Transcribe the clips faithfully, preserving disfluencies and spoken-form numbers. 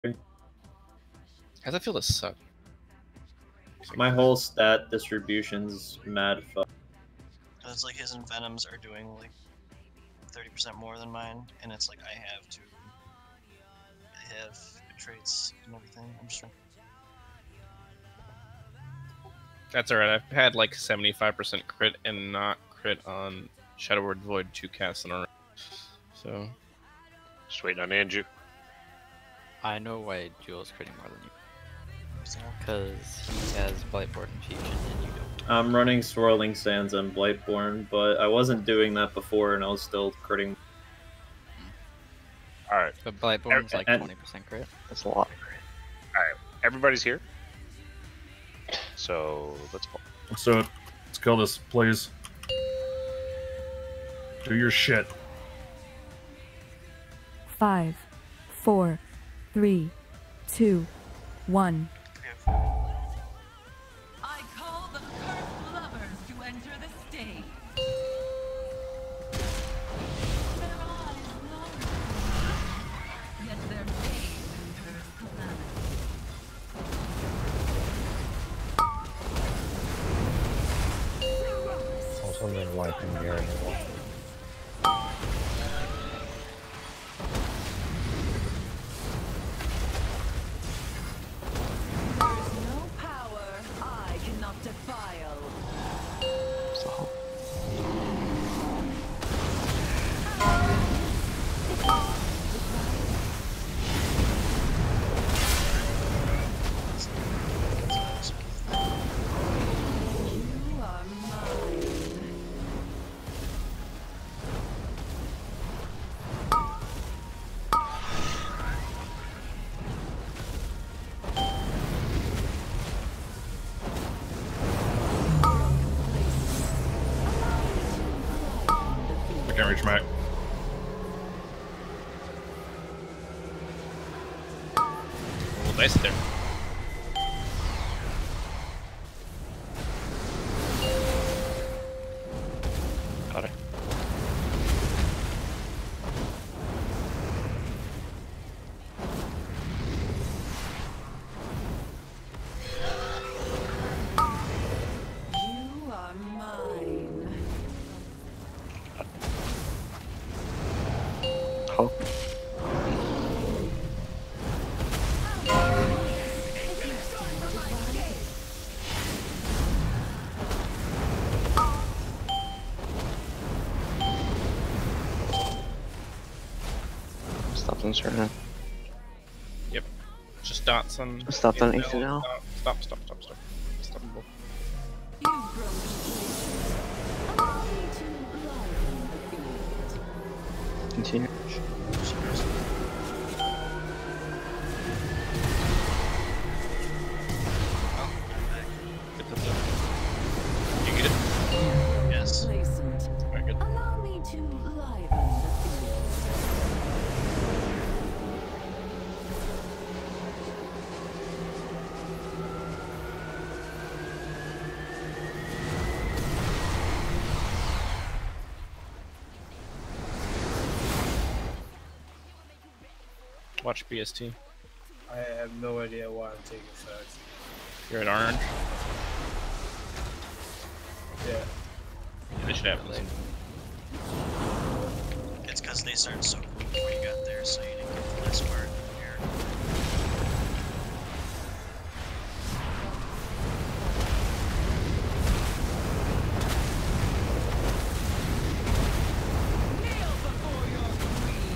How's it feel to suck? My whole stat distribution's mad fuck. It's like his Envenoms are doing like thirty percent more than mine, and it's like I have to have good traits and everything. I'm just trying. That's alright. I've had like seventy-five percent crit and not crit on Shadow Word Void two casts in a row. So. Just waiting on Andrew. I know why Jules critting more than you. Because he has Blightborn Infusion and you don't. I'm running Swirling Sands and Blightborn, but I wasn't doing that before and I was still critting. Alright. But Blightborn's like and, twenty percent crit. That's a lot of crit. Alright. Everybody's here. So, let's go. Let's do it. Let's kill this, please. Do your shit. Five, four, three, two, one. I call the cursed lovers to enter the stage. Their eyes long, yet their gaze incurs calamity. Oh, something like in here anymore. I can't reach Mac. Roll dice there. Got it. You are mine. Oh. Stop on certain. Yep. Just dots on. Stop on Ethanol. Ethanol. Stop, stop, stop, stop. Stop them both. You've grown complacent. Allow me to liven the field. Continue. Get the stuff. You get it? Yes. Complacent. Very good. Allow me to liven the field. Watch B S T. I have no idea why I'm taking shots. You're at orange. Yeah. Yeah, they should have it late. It's because they started so cool before you got there, so you didn't get the last part here. Kneel before your queen.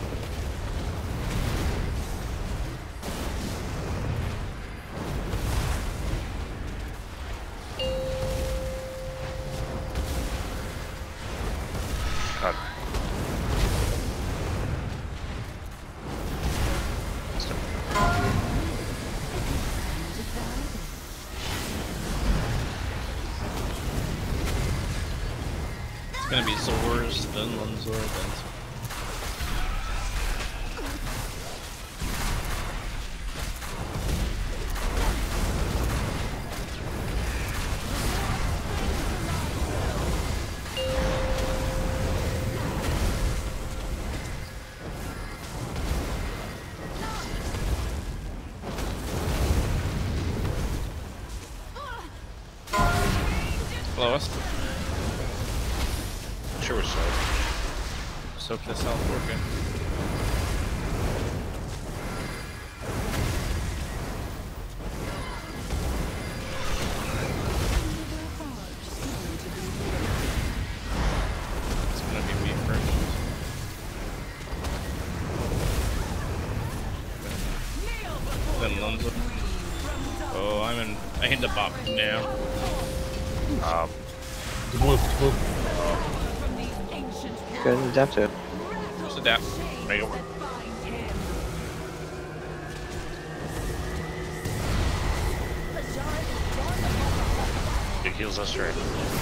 Got it. It's gonna be Zors, then Lunzor, then. Below us. Sure, so. Soak this out. We're good. It's gonna be me first. Then Lunzo. Oh, I'm in. I hit the bop now. Um, The blue, the blue. Good, adapt to it. Just adapt. make it work. It heals us right.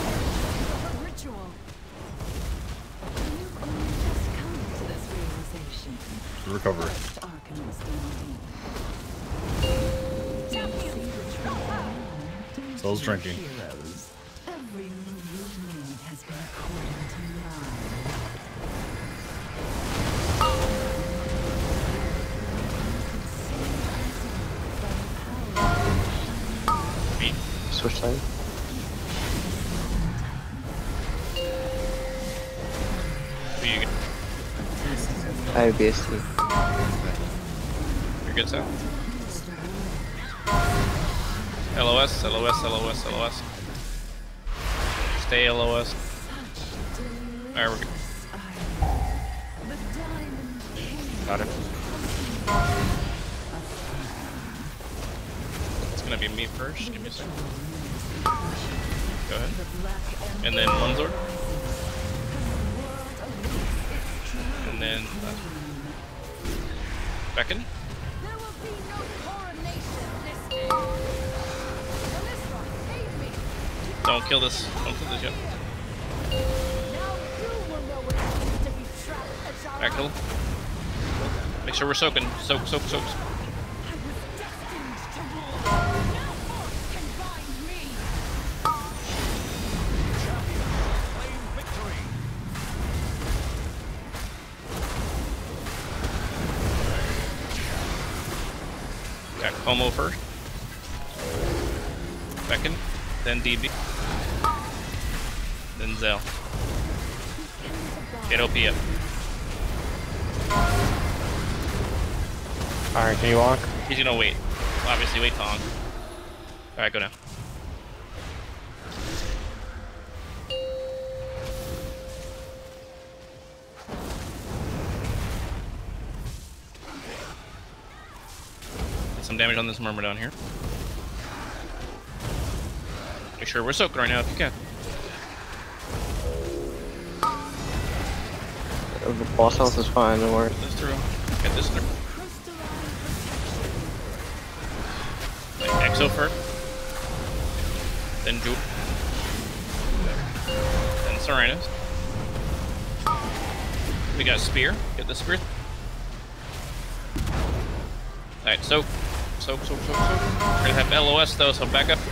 Recovery. Soul's drinking. Every move you've made has been according to Me. Switch side. Who you get? I have B S T. You're good, Seth? L O S, L O S, L O S, L O S. Stay L O S. Alright, we're good. Got it. It's gonna be me first. Give me a second. Go ahead. And then Munzor. And then uh, Beckon. Don't kill this. Don't kill this yet. Echo. Make sure we're soaking. Soak, soak, soak. Got Como first. Beckon. Then D B. Then Zell. Get O P up. Alright, can you walk? He's gonna wait. Obviously, wait Tong. Alright, go now. Get some damage on this murmur down here. Make sure we're soaked right now if you can. The boss health is fine, don't worry. Get this through. Get this through. Like Exo first. Then Jewel. Then Serenus. We got Spear. Get the Spear. Alright, soak. Soak, soak, soak, soak. We're gonna have L O S though, so back up.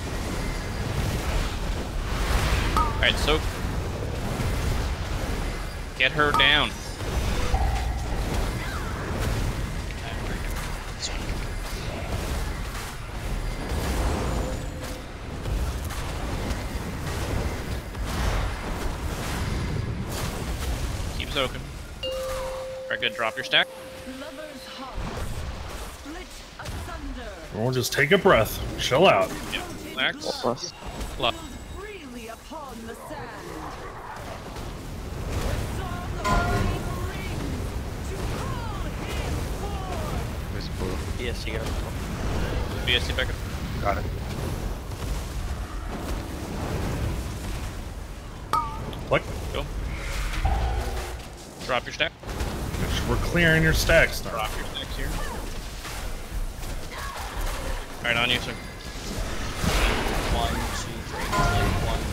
Alright, soak. Get her down. Keep soaking. Alright, good. Drop your stack. Everyone just take a breath. Chill out. Yeah. Relax. Plus. Plus. freely upon the sand. There's blue. B S T go. B S T back up. Got it. Click. Go. Drop your stack. We're clearing your stacks now. Drop your stacks here. Alright, on you, sir. One, two, three. Like one,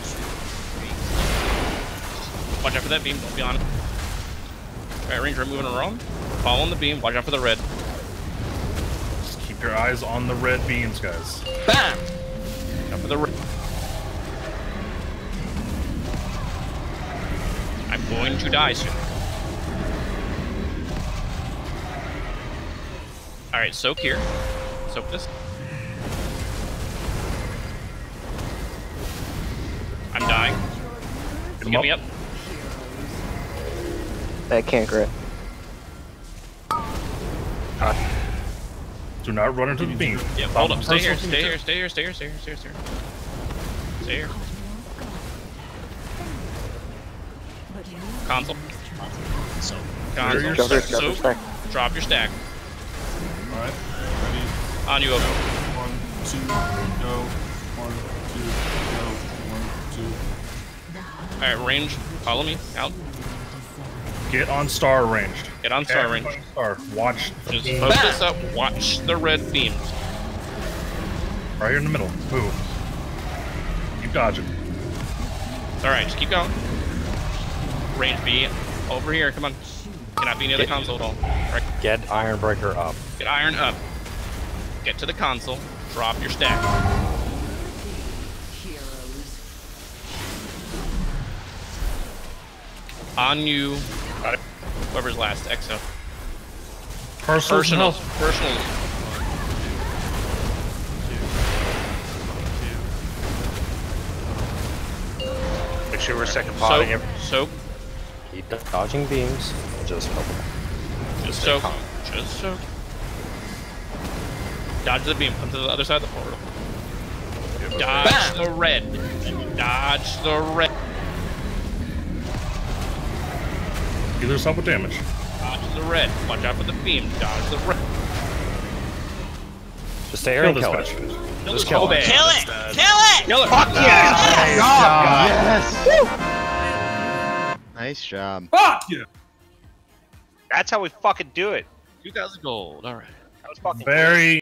two, three. Watch out for that beam. Don't be on it. Alright, Ranger, moving around. Following the beam. Watch out for the red. Just keep your eyes on the red beams, guys. Bam! Watch out for the red. I'm going to die soon. Alright, soak here. Soak this. I'm dying. Get him Get up. me up. That can't crit. Do not run into the beam. Yeah, hold up. Stay here. Stay here. Stay here. Stay here. Stay here. Stay here. Stay here. Stay here. Console. So, Console. your Drop your, stack. drop your So, stack. drop your stack. Alright, ready? On you, over. One, two, go. One, two, go. One, two. Alright, range. Follow me. Out. Get on star ranged. Get on star range. Everybody Star. Watch. the Just beam. focus up. Watch the red beams. Right here in the middle. Move. Keep dodging. Alright, just keep going. Range B. Over here. Come on. Cannot be near the console at all. Right. Get Ironbreaker up. Get iron up. Get to the console. Drop your stack. On you. Whoever's last. Exo. Personal. Personal. Personal. Make sure we're second potting him. Soak. Keep dodging beams. Just cover. Just soak. Just soak. Dodge the beam. Come to the other side of the portal. Dodge Bam. the red. Dodge the red. Heal yourself with damage. Dodge the red. Watch out for the beam. Dodge the red. Just stay here and kill it. Kill Just this kill Kobe. it. kill it! Kill it! Kill it. Fuck yeah! Nice job. Yes. Nice job. Fuck yeah! That's how we fucking do it. two thousand gold. All right. That was fucking Very